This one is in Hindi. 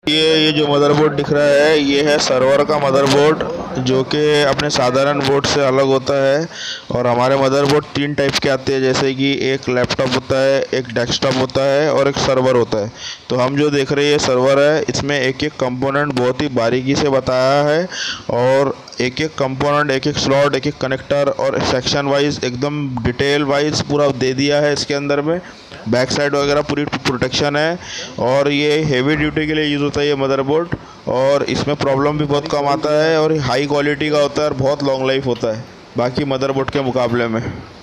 ये जो मदरबोर्ड दिख रहा है ये है सर्वर का मदरबोर्ड, जो कि अपने साधारण बोर्ड से अलग होता है। और हमारे मदरबोर्ड 3 टाइप के आते हैं, जैसे कि एक लैपटॉप होता है, एक डेस्कटॉप होता है और एक सर्वर होता है। तो हम जो देख रहे हैं ये सर्वर है, इसमें एक एक कंपोनेंट बहुत ही बारीकी से बताया है और एक एक कंपोनेंट, एक एक स्लॉट, एक एक कनेक्टर और सेक्शन वाइज एकदम डिटेल वाइज पूरा दे दिया है। इसके अंदर में बैक साइड वगैरह पूरी प्रोटेक्शन है और ये हेवी ड्यूटी के लिए यूज़ होता है ये मदरबोर्ड। और इसमें प्रॉब्लम भी बहुत कम आता है और हाई क्वालिटी का होता है और बहुत लॉन्ग लाइफ होता है बाकी मदरबोर्ड के मुकाबले में।